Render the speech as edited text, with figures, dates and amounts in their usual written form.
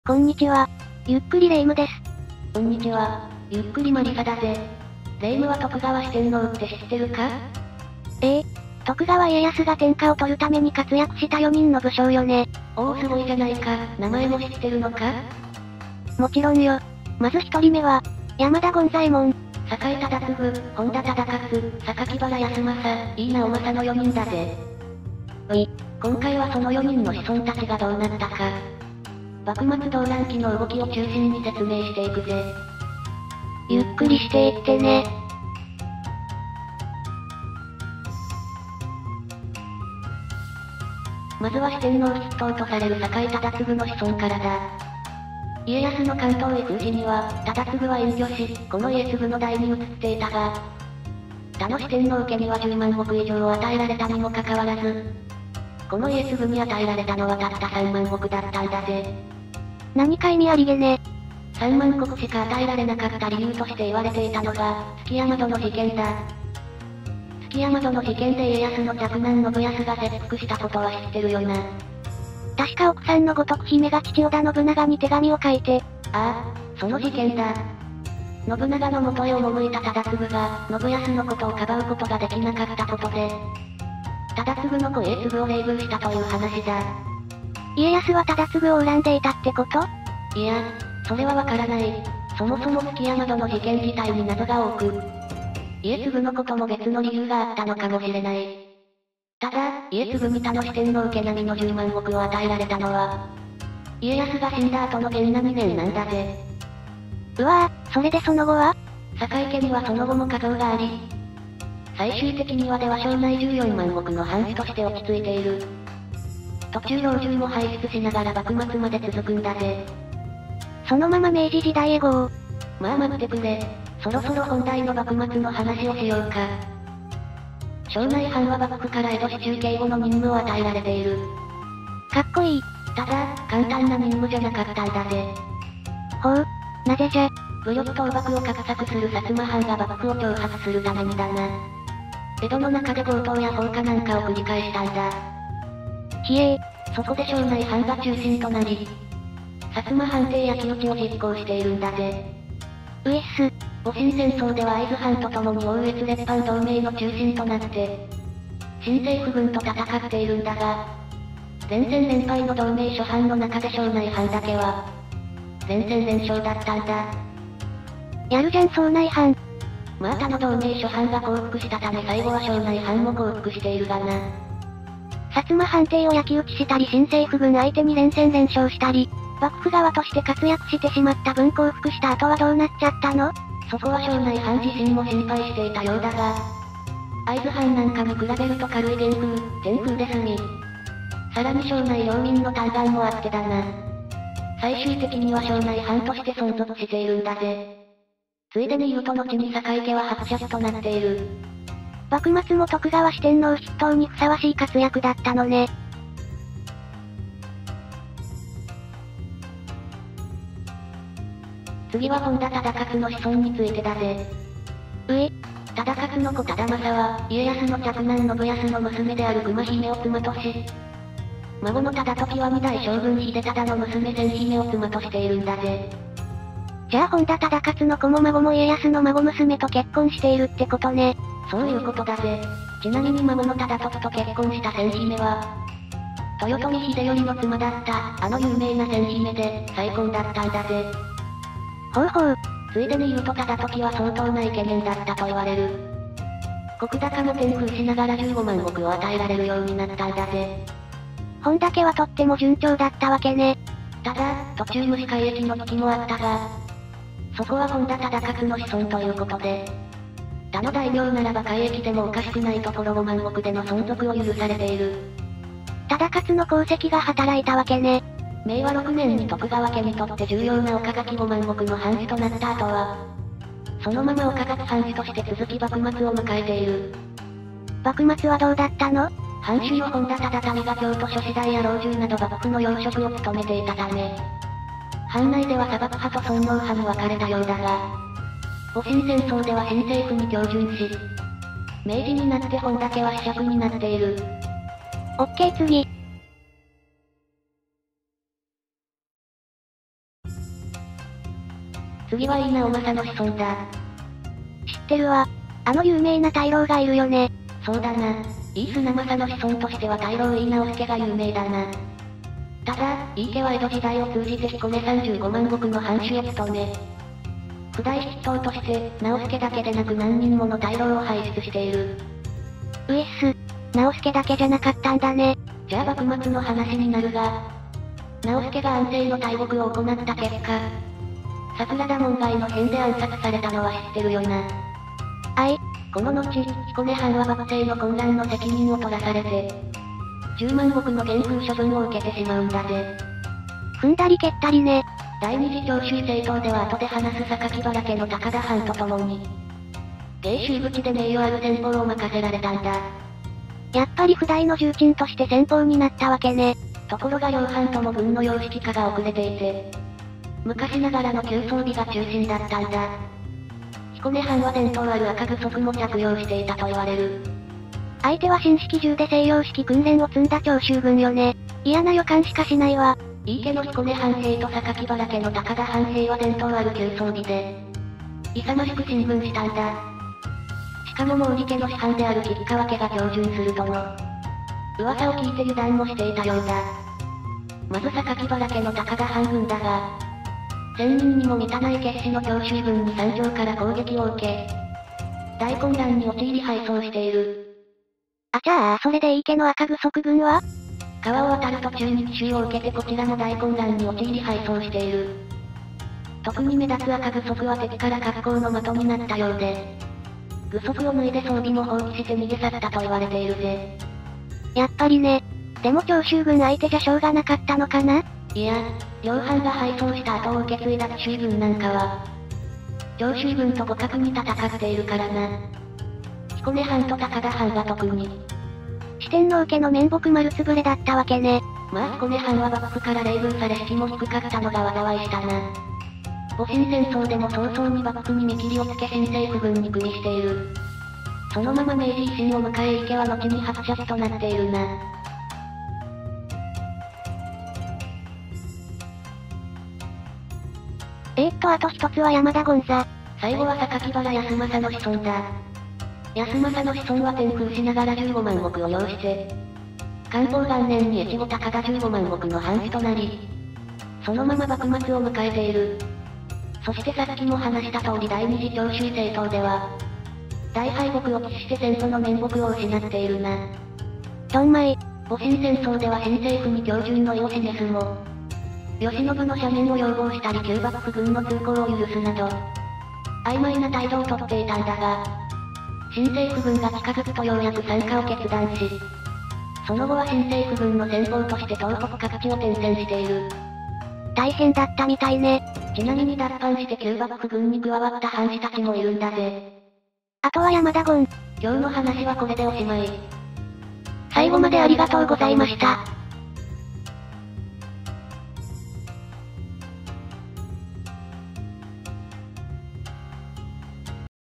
こんにちは。ゆっくりレ夢ムです。 こんにちは。ゆっくりマリサだぜ。レ夢ムは徳川四天王って知ってるか？ 徳川家康が天下を取るために活躍した4人の武将よね。 おおすごいじゃないか。名前も知ってるのか？ もちろんよ。まず1人目は、山田権左衛門。 酒井忠次、本田忠勝、榊原康政、井伊直政の4人だぜ。今回はその4人の子孫たちがどうなったか。幕末動乱期の動きを中心に説明していくぜ。 ゆっくりしていってね。 まずは四天王筆頭とされる酒井忠次の子孫からだ。家康の関東へ行く時には、忠次は隠居し、この家継の代に移っていたが、他の四天王家には10万石以上を与えられたにもかかわらず、この家継に与えられたのはたった3万石だったんだぜ。 何か意味ありげね。 3万石しか与えられなかった理由として言われていたのが、築山戸の事件だ。築山戸の事件で家康の嫡男信康が切腹したことは知ってるよな。 確か奥さんの五徳姫が父織田信長に手紙を書いて。 ああ、その事件だ。信長の元へ赴いた忠次が、信康のことをかばうことができなかったことで、忠次の子家継を冷遇したという話だ。 家康は忠次を恨んでいたってこと？ いや、それはわからない。そもそも築山戸の事件自体に謎が多く、家継のことも別の理由があったのかもしれない。ただ、家継に他の四天王家並みの10万石を与えられたのは、家康が死んだ後の元和2年なんだぜ。 うわぁ、それでその後は？ 酒井家にはその後も家業があり、最終的には出羽庄内14万石の藩主として落ち着いている。途中老中も輩出しながら幕末まで続くんだぜ。 そのまま明治時代へゴー。 まあ待ってくれ。そろそろ本題の幕末の話をしようか。庄内藩は幕府から江戸市中警護の任務を与えられている。 かっこいい。 ただ、簡単な任務じゃなかったんだぜ。 ほう、なぜじゃ。 武力倒幕を画策する薩摩藩が幕府を挑発するためにだな。江戸の中で強盗や放火なんかを繰り返したんだ。 ひえそこで庄内藩が中心となり、薩摩藩邸焼き討ちを実行しているんだぜ。 ウエッス。 戊辰戦争では会津藩と共に奥羽越列藩同盟の中心となって、新政府軍と戦っているんだが、前線連敗の同盟諸藩の中で庄内藩だけは、前線連勝だったんだ。 やるじゃん庄内藩。 まあ他の同盟諸藩が降伏したため最後は庄内藩も降伏しているがな。 薩摩藩邸を焼き討ちしたり新政府軍相手に連戦連勝したり、幕府側として活躍してしまった分降伏した後はどうなっちゃったの？ そこは庄内藩自身も心配していたようだが、会津藩なんかに比べると軽い元風で済み、さらに庄内領民の嘆願もあってだな。最終的には庄内藩として存続しているんだぜ。ついでに言うと後に酒井家は伯爵となっている。 幕末も徳川四天王筆頭にふさわしい活躍だったのね。 次は本田忠勝の子孫についてだぜ。忠勝の子忠政は、家康の嫡男信康の娘である熊姫を妻とし、孫の忠時は二代将軍秀忠の娘千姫を妻としているんだぜ。 じゃあ本田忠勝の子も孫も家康の孫娘と結婚しているってことね。 そういうことだぜ。ちなみに孫の忠時と結婚した千姫は、豊臣秀頼の妻だった、あの有名な千姫で、再婚だったんだぜ。 ほうほう。 ついでに言うと忠時は相当なイケメンだったと言われる。石高も天風しながら15万石を与えられるようになったんだぜ。 本田家はとっても順調だったわけね。 ただ、途中虫改易の時もあったが、そこは本田忠勝の子孫ということで、他の大名ならば改易でもおかしくないところ5万石での存続を許されている。 忠勝の功績が働いたわけね。 明和6年に徳川家にとって重要な岡垣5万石の藩主となった後は、そのまま岡垣藩主として続き幕末を迎えている。 幕末はどうだったの？ 藩主の本田忠民が京都諸子大や老中など幕府の要職を務めていたため、藩内では左幕派と尊王派に分かれたようだが、戊辰戦争では新政府に恭順し、明治になって本田家は子爵になっている。 オッケー次。 次は井伊直政の子孫だ。 知ってるわ。あの有名な大老がいるよね。 そうだな。井伊綱政の子孫としては大老井伊直弼が有名だな。ただ、井伊家は江戸時代を通じて彦根35万石の藩主を務め、不代筆頭として、直弼だけでなく何人もの大老を輩出している。 うえっす。直弼だけじゃなかったんだね。 じゃあ幕末の話になるが、直弼が安政の大獄を行った結果、桜田門外の変で暗殺されたのは知ってるよな。この後、彦根藩は幕政の混乱の責任を取らされて、10万石の減封処分を受けてしまうんだぜ。 踏んだり蹴ったりね。 第二次長州征討では後で話す榊原家の高田藩と共に、芸州口で名誉ある先鋒を任せられたんだ。 やっぱり不代の重鎮として先鋒になったわけね。 ところが両藩とも軍の様式化が遅れていて、昔ながらの旧装備が中心だったんだ。彦根藩は伝統ある赤具足も着用していたと言われる。 相手は新式銃で西洋式訓練を積んだ長州軍よね。嫌な予感しかしないわ。 井伊家の彦根藩兵と榊原家の高田藩兵は伝統ある旧装備で、勇ましく進軍したんだ。しかも毛利家の師範である吉川家が標準するとの噂を聞いて油断もしていたようだ。まず榊原家の高田藩軍だが、1000人にも満たない決死の長州軍に山上から攻撃を受け、大混乱に陥り敗走している。 じゃあそれで井伊家の赤具足軍は川を渡る途中に奇襲を受けてこちらも大混乱に陥り敗走している。特に目立つ赤具足は敵から格好の的になったようで、具足を脱いで装備も放棄して逃げ去ったと言われているぜ。 やっぱりね。でも長州軍相手じゃしょうがなかったのかな。 いや、両藩が敗走した後を受け継いだ奇襲軍なんかは、長州軍と互角に戦っているからな。彦根藩と高田藩が特に。 四天王家の面目丸つぶれだったわけね。 まあ彦根藩は幕府から冷遇され士気も低かったのが災いしたな。戊辰戦争でも早々に幕府に見切りをつけ新政府軍に組みしている。そのまま明治維新を迎え井伊家は後に伯爵となっているな。 あと一つは山田権座。 最後は榊原康政の子孫だ。康政の子孫は天空しながら15万石を要して、寛保元年に越後高田15万石の藩主となり、そのまま幕末を迎えている。そしてさっきも話した通り第二次長州征討では、大敗北を喫して先祖の面目を失っているな。 どんまい。 戊辰戦争では新政府に標準の意を示すも、慶喜の赦免を要望したり旧幕府軍の通行を許すなど、曖昧な態度をとっていたんだが、新政府軍が近づくとようやく参加を決断し、その後は新政府軍の先鋒として東北各地を転戦している。 大変だったみたいね。 ちなみに脱藩して旧幕府軍に加わった藩士たちもいるんだぜ。 あとは山田権。 今日の話はこれでおしまい。 最後までありがとうございました。